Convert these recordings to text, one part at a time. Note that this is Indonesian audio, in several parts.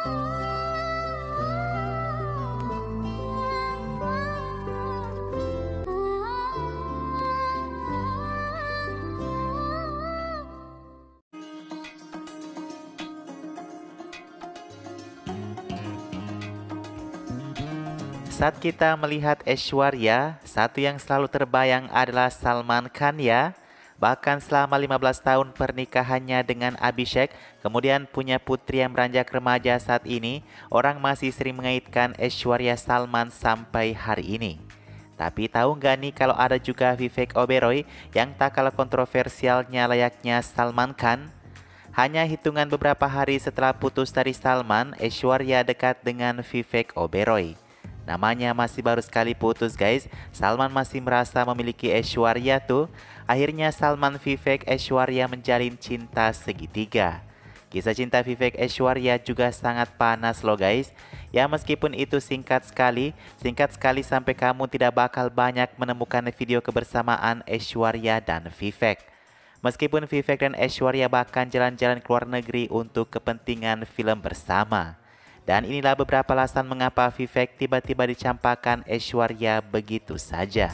Saat kita melihat Aishwarya, satu yang selalu terbayang adalah Salman Khan ya. Bahkan selama 15 tahun pernikahannya dengan Abhishek, kemudian punya putri yang beranjak remaja saat ini, orang masih sering mengaitkan Aishwarya Salman sampai hari ini. Tapi tahu nggak nih kalau ada juga Vivek Oberoi yang tak kalah kontroversialnya layaknya Salman Khan? Hanya hitungan beberapa hari setelah putus dari Salman, Aishwarya dekat dengan Vivek Oberoi. Namanya masih baru sekali putus guys, Salman masih merasa memiliki Aishwarya tuh. Akhirnya Salman Vivek Aishwarya menjalin cinta segitiga. Kisah cinta Vivek Aishwarya juga sangat panas loh guys. Ya meskipun itu singkat sekali sampai kamu tidak bakal banyak menemukan video kebersamaan Aishwarya dan Vivek. Meskipun Vivek dan Aishwarya bahkan jalan-jalan ke luar negeri untuk kepentingan film bersama. Dan inilah beberapa alasan mengapa Vivek tiba-tiba dicampakkan Aishwarya begitu saja.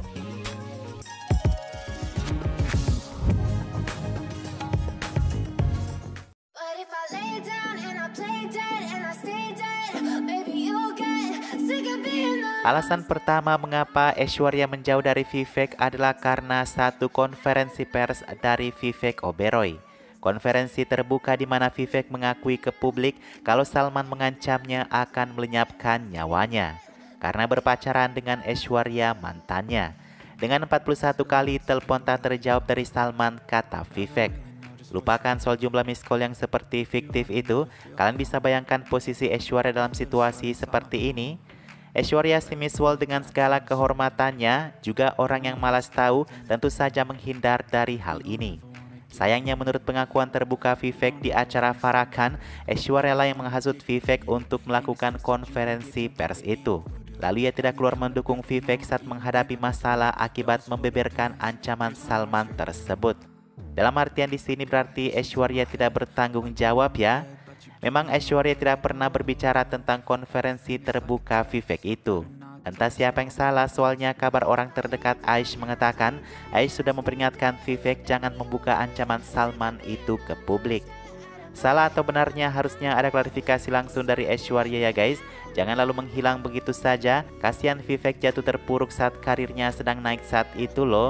Alasan pertama mengapa Aishwarya menjauh dari Vivek adalah karena satu konferensi pers dari Vivek Oberoi. Konferensi terbuka di mana Vivek mengakui ke publik kalau Salman mengancamnya akan melenyapkan nyawanya karena berpacaran dengan Aishwarya mantannya. Dengan 41 kali telepon tak terjawab dari Salman, kata Vivek. Lupakan soal jumlah miss call yang seperti fiktif itu, kalian bisa bayangkan posisi Aishwarya dalam situasi seperti ini. Aishwarya si Miss World dengan segala kehormatannya, juga orang yang malas tahu tentu saja menghindar dari hal ini. Sayangnya menurut pengakuan terbuka Vivek di acara Farrakhan, Aishwarya lah yang menghasut Vivek untuk melakukan konferensi pers itu. Lalu ia tidak keluar mendukung Vivek saat menghadapi masalah akibat membeberkan ancaman Salman tersebut. Dalam artian di sini berarti Aishwarya tidak bertanggung jawab ya. Memang Aishwarya tidak pernah berbicara tentang konferensi terbuka Vivek itu. Entah siapa yang salah, soalnya kabar orang terdekat Aish mengatakan Aish sudah memperingatkan Vivek jangan membuka ancaman Salman itu ke publik. Salah atau benarnya harusnya ada klarifikasi langsung dari Aishwarya ya guys. Jangan lalu menghilang begitu saja. Kasihan Vivek jatuh terpuruk saat karirnya sedang naik saat itu loh.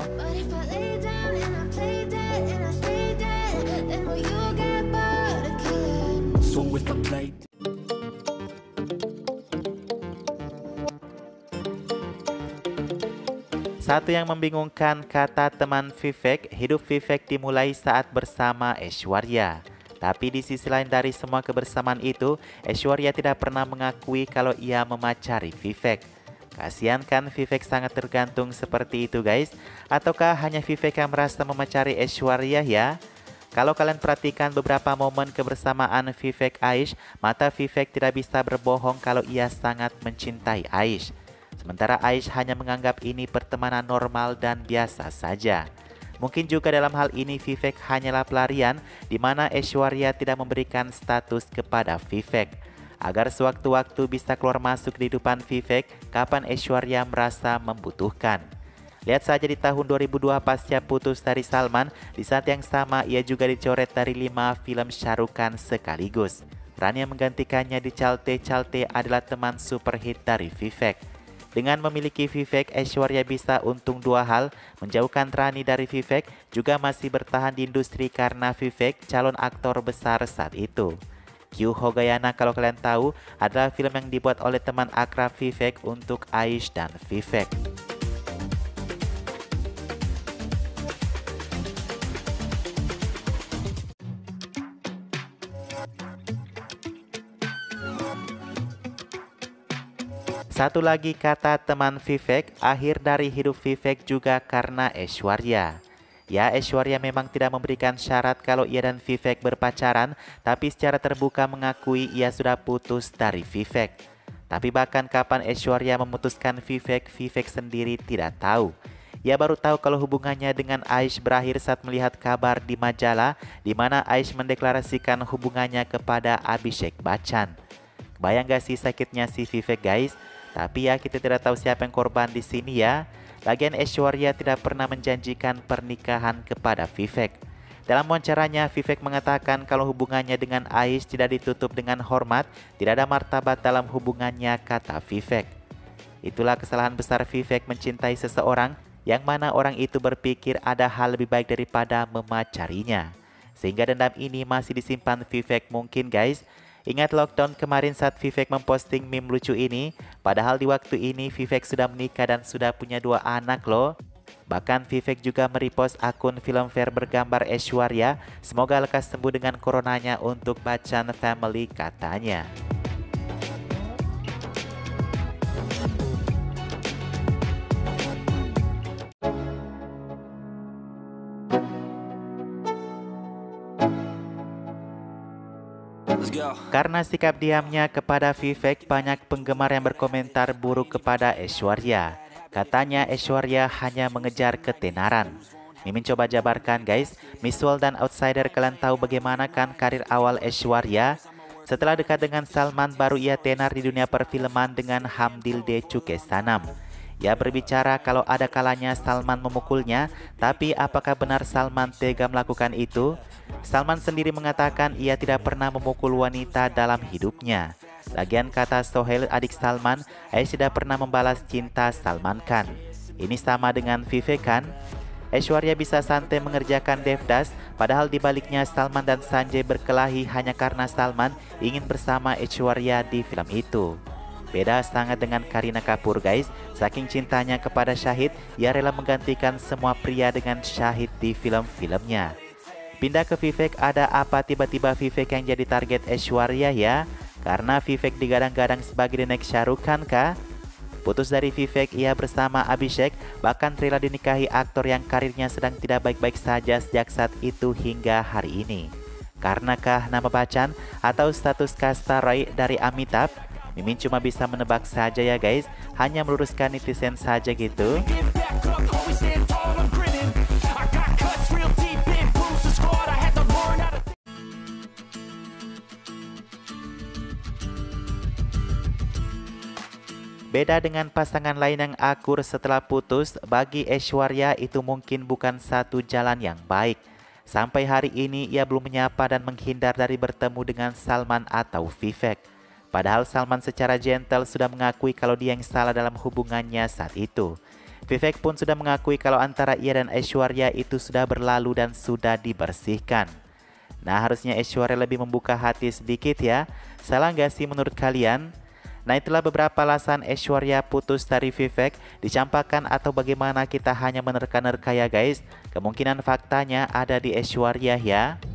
Satu yang membingungkan kata teman Vivek, hidup Vivek dimulai saat bersama Aishwarya. Tapi di sisi lain dari semua kebersamaan itu, Aishwarya tidak pernah mengakui kalau ia memacari Vivek. Kasian kan Vivek sangat tergantung seperti itu guys? Ataukah hanya Vivek yang merasa memacari Aishwarya ya? Kalau kalian perhatikan beberapa momen kebersamaan Vivek Aish, mata Vivek tidak bisa berbohong kalau ia sangat mencintai Aish. Sementara Aish hanya menganggap ini pertemanan normal dan biasa saja. Mungkin juga dalam hal ini Vivek hanyalah pelarian di mana Aishwarya tidak memberikan status kepada Vivek. Agar sewaktu-waktu bisa keluar masuk di kehidupan Vivek kapan Aishwarya merasa membutuhkan. Lihat saja di tahun 2002 pasca putus dari Salman, di saat yang sama ia juga dicoret dari 5 film Shah Rukh Khan sekaligus. Peran yang menggantikannya di Chalte adalah teman superhit dari Vivek. Dengan memiliki Vivek, Aishwarya bisa untung dua hal, menjauhkan Rani dari Vivek, juga masih bertahan di industri karena Vivek calon aktor besar saat itu. Q Hogayana kalau kalian tahu adalah film yang dibuat oleh teman akrab Vivek untuk Aish dan Vivek. Satu lagi kata teman Vivek, akhir dari hidup Vivek juga karena Aishwarya. Ya, Aishwarya memang tidak memberikan syarat kalau ia dan Vivek berpacaran, tapi secara terbuka mengakui ia sudah putus dari Vivek. Tapi bahkan kapan Aishwarya memutuskan Vivek, Vivek sendiri tidak tahu. Ia baru tahu kalau hubungannya dengan Aish berakhir saat melihat kabar di majalah di mana Aish mendeklarasikan hubungannya kepada Abhishek Bachchan. Bayang gak sih sakitnya si Vivek guys? Tapi ya kita tidak tahu siapa yang korban di sini ya. Lagian Aishwarya tidak pernah menjanjikan pernikahan kepada Vivek. Dalam wawancaranya, Vivek mengatakan kalau hubungannya dengan Aish tidak ditutup dengan hormat, tidak ada martabat dalam hubungannya, kata Vivek. Itulah kesalahan besar Vivek mencintai seseorang yang mana orang itu berpikir ada hal lebih baik daripada memacarinya. Sehingga dendam ini masih disimpan Vivek mungkin guys. Ingat lockdown kemarin saat Vivek memposting meme lucu ini? Padahal di waktu ini Vivek sudah menikah dan sudah punya 2 anak loh. Bahkan Vivek juga merepost akun Filmfare bergambar Aishwarya. Semoga lekas sembuh dengan coronanya untuk Bachchan family, katanya. Karena sikap diamnya kepada Vivek, banyak penggemar yang berkomentar buruk kepada Aishwarya. Katanya Aishwarya hanya mengejar ketenaran. Mimin coba jabarkan guys, Miss World dan Outsider, kalian tahu bagaimana kan karir awal Aishwarya? Setelah dekat dengan Salman, baru ia tenar di dunia perfilman dengan Hamdil De Chuke Sanam. Ia berbicara kalau ada kalanya Salman memukulnya, tapi apakah benar Salman tega melakukan itu? Salman sendiri mengatakan ia tidak pernah memukul wanita dalam hidupnya. Lagian kata Sohail, adik Salman, Aish tidak pernah membalas cinta Salman Khan. Ini sama dengan Vivek kan? Aishwarya bisa santai mengerjakan Devdas, padahal dibaliknya Salman dan Sanjay berkelahi hanya karena Salman ingin bersama Aishwarya di film itu. Beda sangat dengan Kareena Kapoor guys, saking cintanya kepada Shahid, ia rela menggantikan semua pria dengan Shahid di film-filmnya. Pindah ke Vivek, ada apa tiba-tiba Vivek yang jadi target Aishwarya ya? Karena Vivek digadang-gadang sebagai the next Shah Rukh Khan kah? Putus dari Vivek, ia bersama Abhishek, bahkan rela dinikahi aktor yang karirnya sedang tidak baik-baik saja sejak saat itu hingga hari ini. Karenakah nama Bachchan atau status kasta Roy dari Amitabh? Mimin cuma bisa menebak saja ya guys, hanya meluruskan netizen saja gitu. Beda dengan pasangan lain yang akur setelah putus, bagi Aishwarya itu mungkin bukan satu jalan yang baik. Sampai hari ini ia belum menyapa dan menghindar dari bertemu dengan Salman atau Vivek. Padahal Salman secara gentle sudah mengakui kalau dia yang salah dalam hubungannya saat itu. Vivek pun sudah mengakui kalau antara ia dan Aishwarya itu sudah berlalu dan sudah dibersihkan. Nah, harusnya Aishwarya lebih membuka hati sedikit ya. Salah nggak sih menurut kalian? Nah, itulah beberapa alasan Aishwarya putus dari Vivek. Dicampakkan atau bagaimana, kita hanya menerka-nerka ya guys. Kemungkinan faktanya ada di Aishwarya ya.